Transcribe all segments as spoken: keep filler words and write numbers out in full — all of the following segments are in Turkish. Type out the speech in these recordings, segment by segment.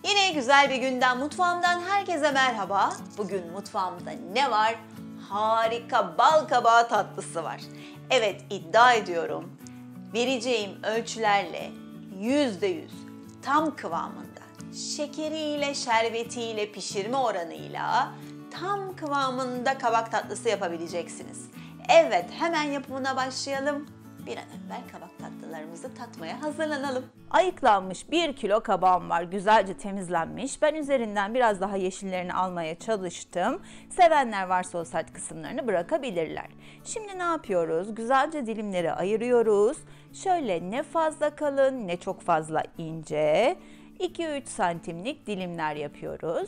Yine güzel bir günden mutfağımdan herkese merhaba. Bugün mutfağımda ne var? Harika bal kabağı tatlısı var. Evet, iddia ediyorum. Vereceğim ölçülerle yüzde yüz tam kıvamında, şekeriyle, şerbetiyle, pişirme oranıyla tam kıvamında kabak tatlısı yapabileceksiniz. Evet, hemen yapımına başlayalım. Bir an evvel kabak tatlılarımızı tatmaya hazırlanalım. Ayıklanmış bir kilo kabağım var. Güzelce temizlenmiş. Ben üzerinden biraz daha yeşillerini almaya çalıştım. Sevenler varsa o sert kısımlarını bırakabilirler. Şimdi ne yapıyoruz? Güzelce dilimleri ayırıyoruz. Şöyle ne fazla kalın ne çok fazla ince. iki üç santimlik dilimler yapıyoruz.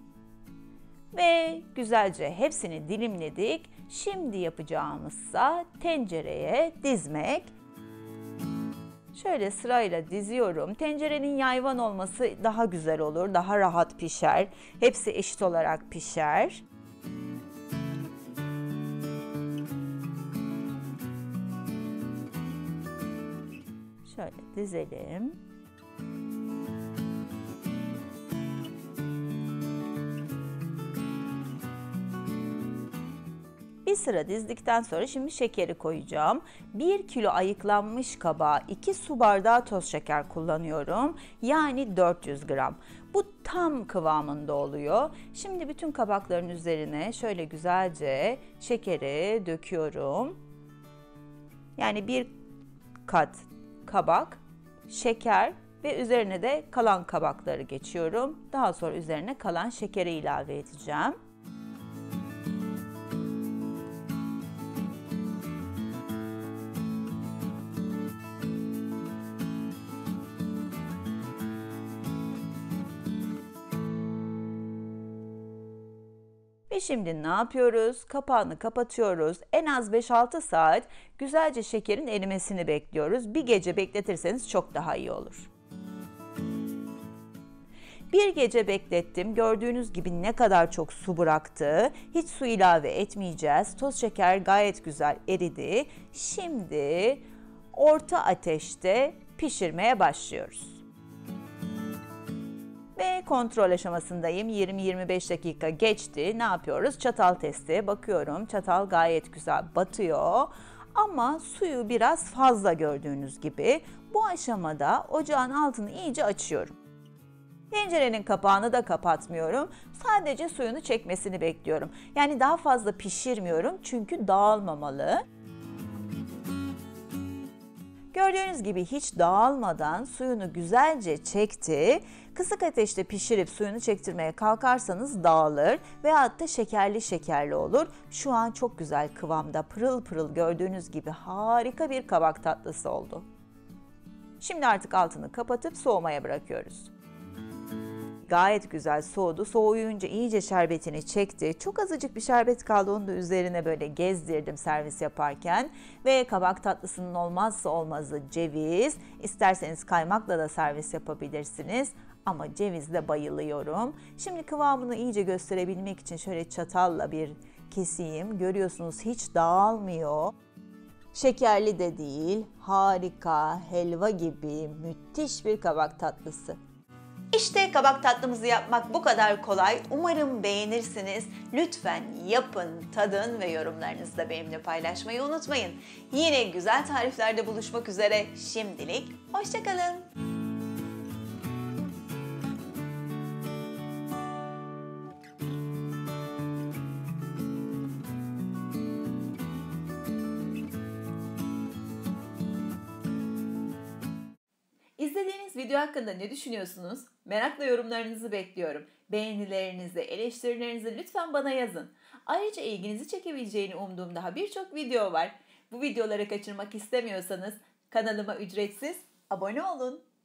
Ve güzelce hepsini dilimledik. Şimdi yapacağımızsa tencereye dizmek. Şöyle sırayla diziyorum. Tencerenin yayvan olması daha güzel olur, daha rahat pişer. Hepsi eşit olarak pişer. Şöyle dizelim. Bir sıra dizdikten sonra şimdi şekeri koyacağım. bir kilo ayıklanmış kabağa iki su bardağı toz şeker kullanıyorum. Yani dört yüz gram. Bu tam kıvamında oluyor. Şimdi bütün kabakların üzerine şöyle güzelce şekeri döküyorum. Yani bir kat kabak, şeker ve üzerine de kalan kabakları geçiyorum. Daha sonra üzerine kalan şekeri ilave edeceğim. Ve şimdi ne yapıyoruz? Kapağını kapatıyoruz. En az beş altı saat güzelce şekerin erimesini bekliyoruz. Bir gece bekletirseniz çok daha iyi olur. Bir gece beklettim. Gördüğünüz gibi ne kadar çok su bıraktı. Hiç su ilave etmeyeceğiz. Toz şeker gayet güzel eridi. Şimdi orta ateşte pişirmeye başlıyoruz. Ve kontrol aşamasındayım. yirmi yirmi beş dakika geçti. Ne yapıyoruz? Çatal testi. Bakıyorum çatal gayet güzel batıyor. Ama suyu biraz fazla gördüğünüz gibi. Bu aşamada ocağın altını iyice açıyorum. Tencerenin kapağını da kapatmıyorum. Sadece suyunu çekmesini bekliyorum. Yani daha fazla pişirmiyorum çünkü dağılmamalı. Gördüğünüz gibi hiç dağılmadan suyunu güzelce çekti. Kısık ateşte pişirip suyunu çektirmeye kalkarsanız dağılır veyahut da şekerli şekerli olur. Şu an çok güzel kıvamda, pırıl pırıl, gördüğünüz gibi harika bir kabak tatlısı oldu. Şimdi artık altını kapatıp soğumaya bırakıyoruz. Gayet güzel soğudu. Soğuyunca iyice şerbetini çekti. Çok azıcık bir şerbet kaldı. Onu da üzerine böyle gezdirdim servis yaparken. Ve kabak tatlısının olmazsa olmazı ceviz. İsterseniz kaymakla da servis yapabilirsiniz. Ama cevizle bayılıyorum. Şimdi kıvamını iyice gösterebilmek için şöyle çatalla bir keseyim. Görüyorsunuz hiç dağılmıyor. Şekerli de değil. Harika, helva gibi müthiş bir kabak tatlısı. İşte kabak tatlımızı yapmak bu kadar kolay. Umarım beğenirsiniz. Lütfen yapın, tadın ve yorumlarınızı da benimle paylaşmayı unutmayın. Yine güzel tariflerde buluşmak üzere. Şimdilik hoşça kalın. İzlediğiniz video hakkında ne düşünüyorsunuz? Merakla yorumlarınızı bekliyorum. Beğenilerinizi, eleştirilerinizi lütfen bana yazın. Ayrıca ilginizi çekebileceğini umduğum daha birçok video var. Bu videoları kaçırmak istemiyorsanız kanalıma ücretsiz abone olun.